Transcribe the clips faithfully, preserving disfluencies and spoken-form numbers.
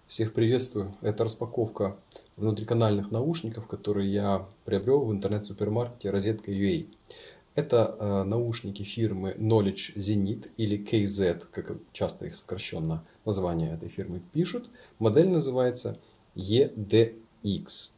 Всех приветствую. Это распаковка внутриканальных наушников, которые я приобрел в интернет-супермаркете розетка точка ю а. Это э, наушники фирмы Knowledge Zenith или кей зет, как часто их сокращенно название этой фирмы пишут. Модель называется и ди икс.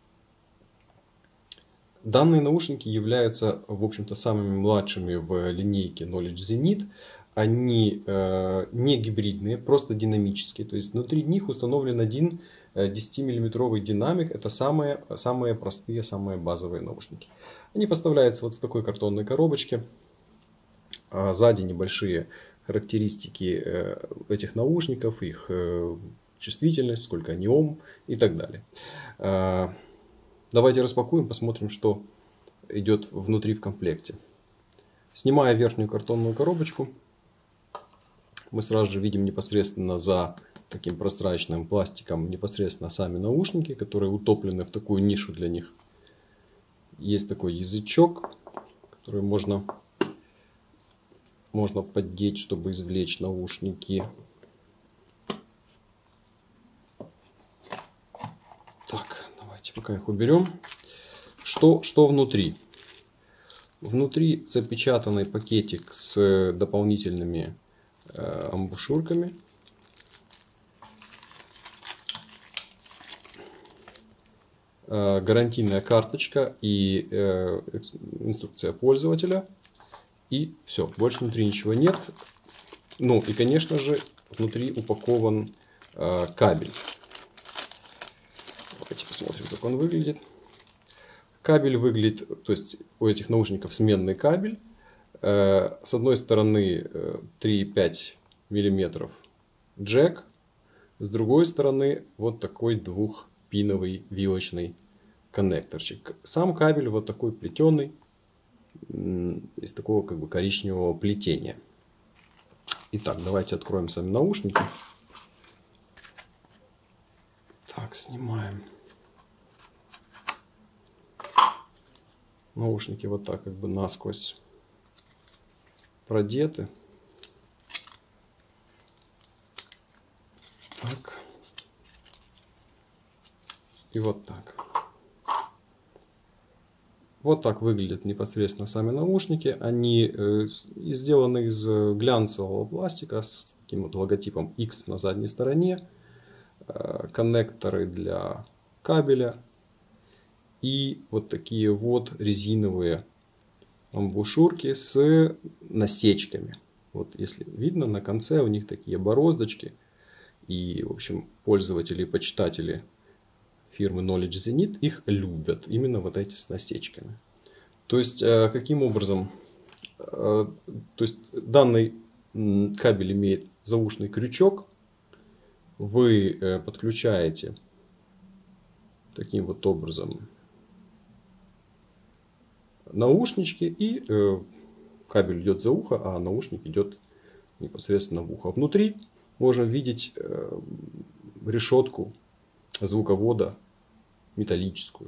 Данные наушники являются, в общем-то, самыми младшими в линейке Knowledge Zenith. Они э, не гибридные, просто динамические. То есть внутри них установлен один десятимиллиметровый динамик. Это самые, самые простые, самые базовые наушники. Они поставляются вот в такой картонной коробочке. А сзади небольшие характеристики э, этих наушников, их э, чувствительность, сколько они ом и так далее. Э, давайте распакуем, посмотрим, что идет внутри в комплекте. Снимая верхнюю картонную коробочку, мы сразу же видим непосредственно за таким прозрачным пластиком непосредственно сами наушники, которые утоплены в такую нишу для них. Есть такой язычок, который можно, можно поддеть, чтобы извлечь наушники. Так, давайте пока их уберем. Что, что внутри? Внутри запечатанный пакетик с дополнительными э, амбушюрками. Э, гарантийная карточка и э, инструкция пользователя. И все, больше внутри ничего нет. Ну и, конечно же, внутри упакован э, кабель. Давайте посмотрим, как он выглядит. Кабель выглядит, то есть у этих наушников сменный кабель. С одной стороны три и пять миллиметров джек, с другой стороны вот такой двухпиновый вилочный коннекторчик. Сам кабель вот такой плетеный, из такого как бы коричневого плетения. Итак, давайте откроем сами наушники. Так, снимаем. Наушники вот так как бы насквозь продеты. Так. И вот так. Вот так выглядят непосредственно сами наушники. Они э, сделаны из глянцевого пластика с таким вот логотипом X на задней стороне. Э, коннекторы для кабеля. И вот такие вот резиновые амбушюрки с насечками. Вот если видно, на конце у них такие бороздочки. И, в общем, пользователи и почитатели фирмы Knowledge Zenith их любят. Именно вот эти с насечками. То есть, каким образом? То есть, данный кабель имеет заушный крючок. Вы подключаете таким вот образом наушнички, и э, кабель идет за ухо, а наушник идет непосредственно в ухо. Внутри можем видеть э, решетку звуковода металлическую.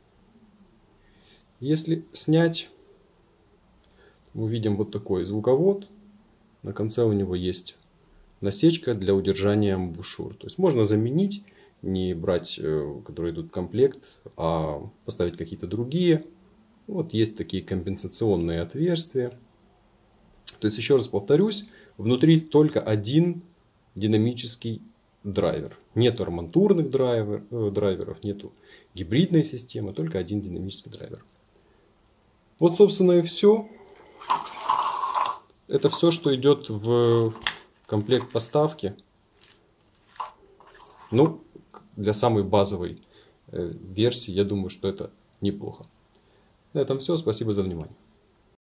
Если снять, мы видим вот такой звуковод. На конце у него есть насечка для удержания амбушюр. То есть можно заменить, не брать, э, которые идут в комплект, а поставить какие-то другие. Вот есть такие компенсационные отверстия. То есть, еще раз повторюсь, внутри только один динамический драйвер. Нет арматурных драйвер, э, драйверов, нету гибридной системы, только один динамический драйвер. Вот, собственно, и все. Это все, что идет в комплект поставки. Ну, для самой базовой э, версии, я думаю, что это неплохо. На этом все. Спасибо за внимание.